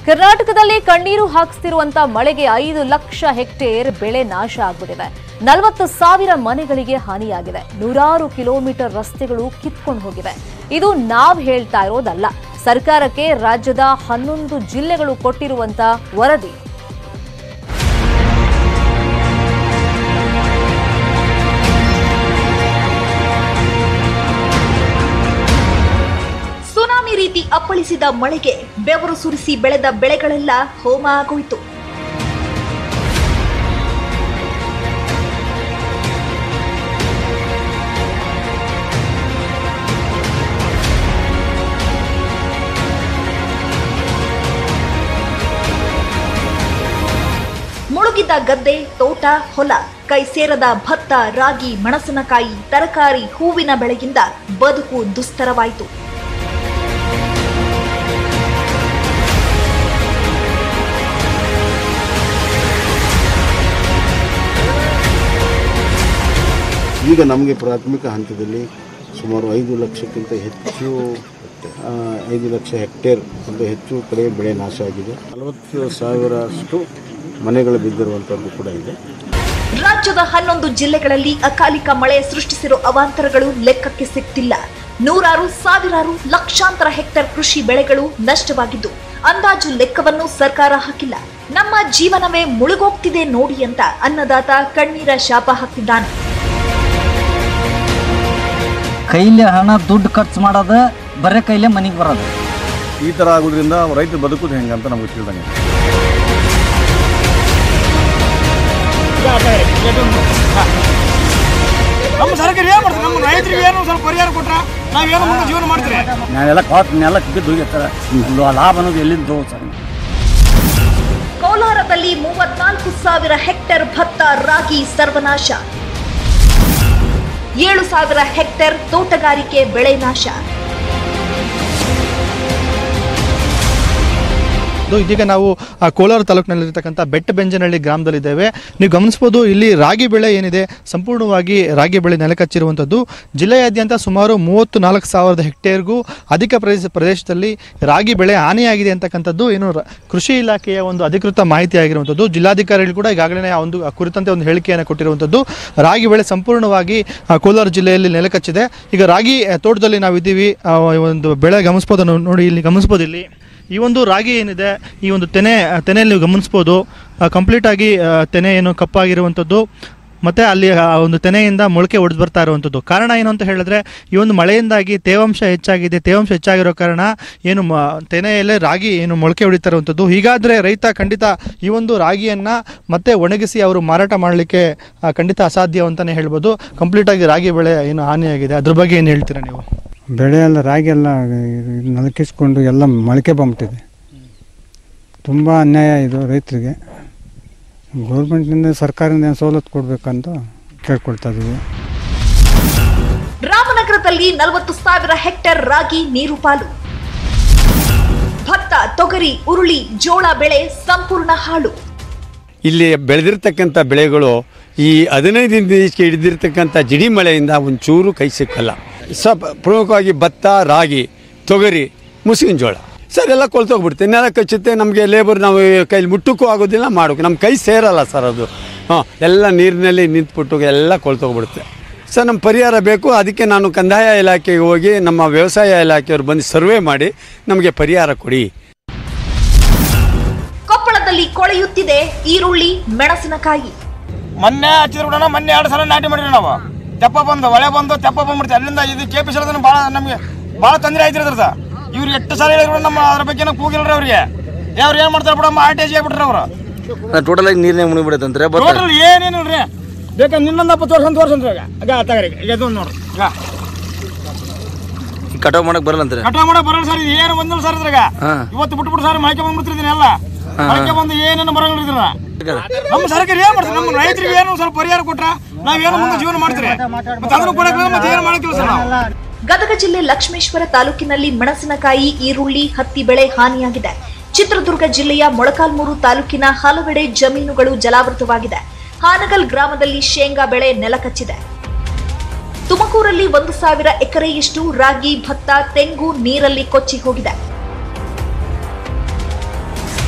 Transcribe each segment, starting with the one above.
ಕರ್ನಾಟಕದಲ್ಲಿ ಕಣ್ಣೀರು ಹಾಕಿಸುತ್ತಿರುವಂತ ಮಳೆಗೆ 5 ಲಕ್ಷ ಹೆಕ್ಟೇರ್ ಬೆಳೆ ನಾಶ ಆಗಿಬಿಟ್ಟಿದೆ. 40,000 ಮನೆಗಳಿಗೆ ಹಾನಿಯಾಗಿದೆ. 100 ಕಿಲೋಮೀಟರ್ ರಸ್ತೆಗಳು ಕಿತ್ಕೊಂಡು ಹೋಗಿವೆ. ಇದು ನಾವು ಹೇಳ್ತಾ ಇರೋದಲ್ಲ, ಸರ್ಕಾರಕ್ಕೆ ರಾಜ್ಯದ 11 ಜಿಲ್ಲೆಗಳು ಕೊಟ್ಟಿರುವಂತ ವರದಿ. ಸುನಾಮಿ ರೀತಿ ಅಪ್ಪಳಿಸಿದ ಮಳೆಗೆ ಬೆವರು ಸುರಿಸಿ ಬೆಳೆದ ಬೆಳೆಗಳೆಲ್ಲ ಹೋಮ ಆಗೋಯ್ತು. ಮುಳುಗಿದ ಗದ್ದೆ, ತೋಟ, ಹೊಲ, ಕೈ ಸೇರದ ಭತ್ತ, ರಾಗಿ, ಮೆಣಸಿನಕಾಯಿ, ತರಕಾರಿ, ಹೂವಿನ ಬೆಳೆಯಿಂದ ಬದುಕು ದುಸ್ತರವಾಯಿತು. ಈಗ ನಮಗೆ ಪ್ರಾಥಮಿಕ ಹಂತದಲ್ಲಿ ಸುಮಾರು 5 ಲಕ್ಷಕ್ಕಿಂತ ಹೆಚ್ಚು 5 ಲಕ್ಷ ಹೆಕ್ಟೇರ್ ಅಂತ ಹೆಚ್ಚು ಕಡೆ ಬೆಳೆ ನಾಶ ಆಗಿದೆ. 40,000 ಮನೆಗಳು ಬಿದ್ದಿರುವಂಥದ್ದು ಕೂಡ ಇದೆ. ರಾಜ್ಯದ 11 ಜಿಲ್ಲೆಗಳಲ್ಲಿ ಅಕಾಲಿಕ ಮಳೆ ಸೃಷ್ಟಿಸಿರೋ ಅವಾಂತರಗಳು ಲೆಕ್ಕಕ್ಕೆ ಸಿಗ್ತಿಲ್ಲ. ನೂರಾರು, ಸಾವಿರಾರು, ಲಕ್ಷಾಂತರ ಹೆಕ್ಟೇರ್ ಕೃಷಿ ಬೆಳೆಗಳು ನಷ್ಟವಾಗಿದ್ದು ಅಂದಾಜು ಲೆಕ್ಕವನ್ನು ಸರ್ಕಾರ ಹಾಕಿಲ್ಲ. ನಮ್ಮ ಜೀವನವೇ ಮುಳುಗೋಗ್ತಿದೆ ನೋಡಿ ಅಂತ ಅನ್ನದಾತ ಕಣ್ಣೀರ ಶಾಪ ಹಾಕ್ತಿದ್ದಾನೆ. ಕೈಲಿ ಹಣ ದುಡ್ಡು ಖರ್ಚು ಮಾಡೋದು, ಬರೇ ಕೈಲೇ ಮನೆಗೆ ಬರೋದು. ಈ ಥರ ಆಗೋದ್ರಿಂದ ರೈತರು ಬದುಕೋದು ಹೆಂಗೆ ಅಂತ ನಮಗೆ ತಿಳಿದಂಗೆ. ನಮ್ಮ ಸರ್ಕಾರ ಏನು ಮಾಡ್ತಾರೆ? ನಮ್ಮ ರೈತರಿಗೆ ಏನು ಸ್ವಲ್ಪ ಪರಿಹಾರ ಕೊಟ್ರೆ ನಾವೇನು ಮುಂದೆ ಜೀವನ ಮಾಡ್ತೀವಿ. ನಾವೆಲ್ಲ ಕಾಟ್ನೆಲ್ಲ ಕಿದ್ದು ಹೋಗಿರ್ತಾರೆ. ಲಾಭ ಅನ್ನೋದು ಎಲ್ಲಿಂದ ಸರ್? ಕೋಲಾರದಲ್ಲಿ 34,000 ಹೆಕ್ಟೇರ್ ಭತ್ತ, ರಾಗಿ ಸರ್ವನಾಶ. 7,000 ಹೆಕ್ಟೇರ್ ತೋಟಗಾರಿಕೆ ಬೆಳೆ ನಾಶ. ಇದೀಗ ನಾವು ಕೋಲಾರ ತಾಲೂಕಿನಲ್ಲಿರ್ತಕ್ಕಂಥ ಬೆಟ್ಟಬೆಂಜನಹಳ್ಳಿ ಗ್ರಾಮದಲ್ಲಿದ್ದೇವೆ. ನೀವು ಗಮನಿಸಬಹುದು, ಇಲ್ಲಿ ರಾಗಿ ಬೆಳೆ ಏನಿದೆ ಸಂಪೂರ್ಣವಾಗಿ ರಾಗಿ ಬೆಳೆ ನೆಲಕಚ್ಚಿರುವಂಥದ್ದು. ಜಿಲ್ಲೆಯಾದ್ಯಂತ ಸುಮಾರು 34,000 ಹೆಕ್ಟೇರ್ಗೂ ಅಧಿಕ ಪ್ರದೇಶದಲ್ಲಿ ರಾಗಿ ಬೆಳೆ ಹಾನಿಯಾಗಿದೆ ಅಂತಕ್ಕಂಥದ್ದು ಏನು ಕೃಷಿ ಇಲಾಖೆಯ ಒಂದು ಅಧಿಕೃತ ಮಾಹಿತಿ ಆಗಿರುವಂಥದ್ದು. ಜಿಲ್ಲಾಧಿಕಾರಿಗಳು ಕೂಡ ಈಗಾಗಲೇ ಒಂದು ಕುರಿತಂತೆ ಒಂದು ಹೇಳಿಕೆಯನ್ನು ಕೊಟ್ಟಿರುವಂಥದ್ದು. ರಾಗಿ ಬೆಳೆ ಸಂಪೂರ್ಣವಾಗಿ ಕೋಲಾರ ಜಿಲ್ಲೆಯಲ್ಲಿ ನೆಲಕಚ್ಚಿದೆ. ಈಗ ರಾಗಿ ತೋಟದಲ್ಲಿ ನಾವಿದ್ದೀವಿ. ಒಂದು ಬೆಳೆ ಗಮನಿಸ್ಬೋದು ನೋಡಿ, ಇಲ್ಲಿ ಗಮನಿಸ್ಬೋದು. ಇಲ್ಲಿ ಈ ಒಂದು ರಾಗಿ ಏನಿದೆ, ಈ ಒಂದು ತೆನೆಯಲ್ಲಿ ನೀವು ಗಮನಿಸ್ಬೋದು, ಕಂಪ್ಲೀಟಾಗಿ ತೆನೆ ಏನು ಕಪ್ಪಾಗಿರುವಂಥದ್ದು, ಮತ್ತು ಅಲ್ಲಿ ಒಂದು ತೆನೆಯಿಂದ ಮೊಳಕೆ ಒಡೆದು ಬರ್ತಾ ಇರುವಂಥದ್ದು. ಕಾರಣ ಏನು ಅಂತ ಹೇಳಿದ್ರೆ, ಈ ಒಂದು ಮಳೆಯಿಂದಾಗಿ ತೇವಾಂಶ ಹೆಚ್ಚಾಗಿದೆ. ತೇವಾಂಶ ಹೆಚ್ಚಾಗಿರೋ ಕಾರಣ ಏನು ತೆನೆಯಲ್ಲೇ ರಾಗಿ ಏನು ಮೊಳಕೆ ಹೊಡಿತಾ ಇರುವಂಥದ್ದು. ಹೀಗಾದರೆ ರೈತ ಖಂಡಿತ ಈ ಒಂದು ರಾಗಿಯನ್ನು ಮತ್ತೆ ಒಣಗಿಸಿ ಅವರು ಮಾರಾಟ ಮಾಡಲಿಕ್ಕೆ ಖಂಡಿತ ಅಸಾಧ್ಯ ಅಂತಲೇ ಹೇಳ್ಬೋದು. ಕಂಪ್ಲೀಟಾಗಿ ರಾಗಿ ಬೆಳೆ ಏನು ಹಾನಿಯಾಗಿದೆ, ಅದ್ರ ಬಗ್ಗೆ ಏನು ಹೇಳ್ತೀರಾ ನೀವು? ಬೆಳೆ ಎಲ್ಲ ರಾಗಿ ಎಲ್ಲ ನಲಕಿಸ್ಕೊಂಡು ಎಲ್ಲ ಮೊಳಕೆ ಬಂದ್ಬಿಟ್ಟಿದೆ. ತುಂಬ ಅನ್ಯಾಯ ಇದು ರೈತರಿಗೆ. ಗೌರ್ಮೆಂಟ್ನಿಂದ ಸರ್ಕಾರದಿಂದ ಸವಲತ್ತು ಕೊಡಬೇಕಂತ ಕೇಳ್ಕೊಳ್ತಾ ಇದ್ದೀವಿ. ರಾಮನಗರದಲ್ಲಿ 40,000 ಹೆಕ್ಟೇರ್ ರಾಗಿ ನೀರು ಪಾಲು. ಭತ್ತ, ತೊಗರಿ, ಉರುಳಿ, ಜೋಳ ಬೆಳೆ ಸಂಪೂರ್ಣ ಹಾಳು. ಇಲ್ಲಿ ಬೆಳೆದಿರ್ತಕ್ಕಂಥ ಬೆಳೆಗಳು ಈ 15 ದಿನಕ್ಕೆ ಹಿಡಿದಿರ್ತಕ್ಕಂಥ ಜಿಡಿ ಮಳೆಯಿಂದ ಒಂಚೂರು ಕೈ ಸಿಕ್ಕಲ್ಲ. ಪ್ರಮುಖವಾಗಿ ಭತ್ತ, ರಾಗಿ, ತೊಗರಿ, ಮುಸುಕಿನ ಜೋಳ ಸರ್ ಎಲ್ಲ ಕೊಳ್ತೋಗ್ಬಿಡುತ್ತೆ. ನೆಲ ಕಚ್ಚುತ್ತೆ. ನಮಗೆ ಲೇಬರ್ ನಾವು ಕೈಲಿ ಮುಟ್ಟಕ್ಕೂ ಆಗೋದಿಲ್ಲ, ಮಾಡೋಕ್ಕೆ ನಮ್ಮ ಕೈ ಸೇರಲ್ಲ ಸರ್ ಅದು. ಎಲ್ಲ ನೀರಿನಲ್ಲಿ ನಿಂತ್ಬಿಟ್ಟು ಎಲ್ಲ ಕೊಳ್ತೋಗ್ಬಿಡುತ್ತೆ ಸರ್. ನಮ್ಮ ಪರಿಹಾರ ಬೇಕು. ಅದಕ್ಕೆ ನಾನು ಕಂದಾಯ ಇಲಾಖೆಗೆ ಹೋಗಿ ನಮ್ಮ ವ್ಯವಸಾಯ ಇಲಾಖೆಯವರು ಬಂದು ಸರ್ವೆ ಮಾಡಿ ನಮಗೆ ಪರಿಹಾರ ಕೊಡಿ. ಕೊಪ್ಪಳದಲ್ಲಿ ಕೊಳೆಯುತ್ತಿದೆ ಈರುಳ್ಳಿ, ಮೆಣಸಿನಕಾಯಿ. ಮೊನ್ನೆ ಹಚ್ಚಿದ್ರು ಕೂಡ ಮೊನ್ನೆ 2 ಸಲ ನಾಟಿ ಮಾಡಿರಿ ನಾವು. ತೆಪ್ಪ ಬಂದು ಹೊಳೆ ಬಂದು ತೆಪ್ಪ ಬಂದ್ಬಿಡ್ತೀವಿ. ಅಲ್ಲಿಂದ ಇದು ಕೆ ಪಿ ಸಲದನ್ನು ನಮಗೆ ಭಾಳ ತೊಂದರೆ ಆಯ್ತಿರೋದ್ರ ಸರ್. ಇವ್ರು 8 ಸಲ ಹೇಳಿದ್ರು ನಮ್ಮ ಅದ್ರ ಬಗ್ಗೆ ಕೂಗಿಲ್ರಿ ಅವ್ರಿಗೆ. ಅವ್ರು ಏನು ಮಾಡ್ತಾರೆ ಬಿಡಮ್ಮ, ಆರ್ಟಿಜಿ ಆಗ್ಬಿಟ್ರಿ ಅವರು. ಟೋಟಲ್ ಆಗಿ ನೀರ್ನೇ ಮುಣಿಬಿಡುತ್ತಂದ್ರೆ ಟೋಟಲ್ ಏನೇನಿಲ್ರಿ. ಬೇಕಾದ್ರೆ ನಿನ್ನೊಂದಪ್ಪ ತೋರ್ಸಂದ್ರಿ ಈಗ ತಗರಿ. ಈಗ ಇದು ನೋಡ್ರಿ, ಈಗ ಕಟಾವ್ ಮಾಡಕ್ ಬರಲ್ಲ ಅಂತಾರೆ. ಕಟಾವ್ ಮಾಡಕ್ ಬರಲ್ಲ ಸರ್. ಇದು ಏನು ಬಂದಿಲ್ಲ ಸರ್ ಇದ್ರಾಗ. ಇವತ್ತು ಬಿಟ್ಬಿಟ್ಟು ಸರ್ ಮೊಳಕೆ ಬಂದ್ಬಿಡ್ತಿದ್ದೀನಿ ಎಲ್ಲ. ಮೊಳಕೆ ಬಂದು ಏನೇನು ಬರಂಗಿಲ್ಲ ಇದ್ರ. ನಮ್ಮ ಸರ್ಕಾರ ಏನು ಮಾಡ್ತಾರೆ? ನಮ್ಮ ರೈತರಿಗೆ ಏನು ಸ್ವಲ್ಪ ಪರಿಹಾರ ಕೊಟ್ರ ನಾವೇನು ಮುಂದೆ ಜೀವನ ಮಾಡ್ತೀರಿ. ಮತ್ತೆ ಅದನ್ನು ಕೊಡಕ್ಕೆ ಮತ್ತೆ ಏನು ಮಾಡಕ್ಕಿಲ್ಲ ಸರ್ ನಾವು. ಗದಗ ಜಿಲ್ಲೆ ಲಕ್ಷ್ಮೇಶ್ವರ ತಾಲೂಕಿನಲ್ಲಿ ಮೆಣಸಿನಕಾಯಿ, ಈರುಳ್ಳಿ, ಹತ್ತಿ ಬೆಳೆ ಹಾನಿಯಾಗಿದೆ. ಚಿತ್ರದುರ್ಗ ಜಿಲ್ಲೆಯ ಮೊಳಕಾಲ್ಮೂರು ತಾಲೂಕಿನ ಹಲವೆಡೆ ಜಮೀನುಗಳು ಜಲಾವೃತವಾಗಿದೆ. ಹಾನಗಲ್ ಗ್ರಾಮದಲ್ಲಿ ಶೇಂಗಾ ಬೆಳೆ ನೆಲಕಚ್ಚಿದೆ. ತುಮಕೂರಲ್ಲಿ 1,000 ಎಕರೆಯಷ್ಟು ರಾಗಿ, ಭತ್ತ, ತೆಂಗು ನೀರಲ್ಲಿ ಕೊಚ್ಚಿ ಹೋಗಿದೆ.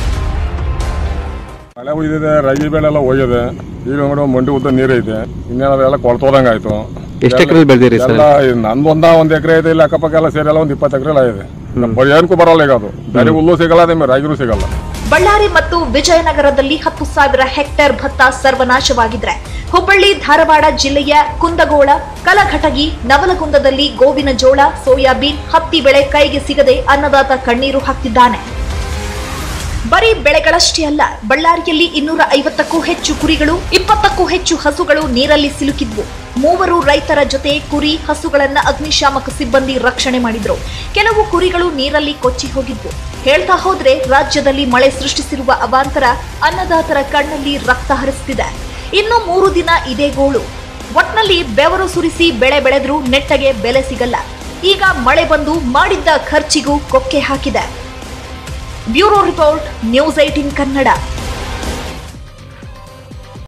ಮಳೆ ಹೋಗಿದೆ, ರಾಗಿ ಬೆಳೆ ಎಲ್ಲ ಹೋಗಿದೆ. ಈಗ ನೋಡಿ ಮಂಡಿ ಉದ್ದ ನೀರೈತೆ, ಇನ್ನೇನೆಲ್ಲ ಕೊಳ್ತೋದಂಗ ಆಯ್ತು. ಎಷ್ಟು ಎಕರೆ ಬೆಳೆದಿರಿ ಸರ್? ನಂದು ಒಂದ್ ಎಕರೆ ಇದೆ, ಇಲ್ಲಿ ಅಕ್ಕಪಕ್ಕ ಎಲ್ಲ ಸೇರಿ ಎಲ್ಲ 20 ಎಕರೆ ಎಲ್ಲ ಇದೆ. ಏನಕ್ಕೂ ಬರಲ್ಲ ಈಗ ಅದು. ಬೇರೆ ಹುಲ್ಲು ಸಿಗಲ್ಲ, ಅದೇ ರಾಗಿನೂ ಸಿಗಲ್ಲ. ಬಳ್ಳಾರಿ ಮತ್ತು ವಿಜಯನಗರದಲ್ಲಿ 10,000 ಹೆಕ್ಟೇರ್ ಭತ್ತ ಸರ್ವನಾಶವಾಗಿದ್ರೆ ಹುಬ್ಬಳ್ಳಿ ಧಾರವಾಡ ಜಿಲ್ಲೆಯ ಕುಂದಗೋಳ, ಕಲಘಟಗಿ, ನವಲಗುಂದದಲ್ಲಿ ಗೋವಿನ ಜೋಳ, ಸೋಯಾಬೀನ್, ಹತ್ತಿ ಬೆಳೆ ಕೈಗೆ ಸಿಗದೆ ಅನ್ನದಾತ ಕಣ್ಣೀರು ಹಾಕ್ತಿದ್ದಾನೆ. ಬರೀ ಬೆಳೆಗಳಷ್ಟೇ ಅಲ್ಲ, ಬಳ್ಳಾರಿಯಲ್ಲಿ 250ಕ್ಕೂ ಹೆಚ್ಚು ಕುರಿಗಳು, 20ಕ್ಕೂ ಹೆಚ್ಚು ಹಸುಗಳು ನೀರಲ್ಲಿ ಸಿಲುಕಿದ್ವು. 3 ರೈತರ ಜೊತೆ ಕುರಿ, ಹಸುಗಳನ್ನ ಅಗ್ನಿಶಾಮಕ ಸಿಬ್ಬಂದಿ ರಕ್ಷಣೆ ಮಾಡಿದ್ರು. ಕೆಲವು ಕುರಿಗಳು ನೀರಲ್ಲಿ ಕೊಚ್ಚಿ ಹೋಗಿದ್ವು. ಹೇಳ್ತಾ ಹೋದ್ರೆ ರಾಜ್ಯದಲ್ಲಿ ಮಳೆ ಸೃಷ್ಟಿಸಿರುವ ಅವಾಂತರ ಅನ್ನದಾತರ ಕಣ್ಣಲ್ಲಿ ರಕ್ತ ಹರಿಸ್ತಿದೆ. ಇನ್ನು 3 ದಿನ ಇದೇ ಗೋಳು. ಒಟ್ನಲ್ಲಿ ಬೆವರು ಸುರಿಸಿ ಬೆಳೆ ಬೆಳೆದ್ರೂ ನೆಟ್ಟಗೆ ಬೆಲೆ ಸಿಗಲ್ಲ. ಈಗ ಮಳೆ ಬಂದು ಮಾಡಿದ್ದ ಖರ್ಚಿಗೂ ಕೊಕ್ಕೆ ಹಾಕಿದೆ. Bureau report, news 18 Kannada.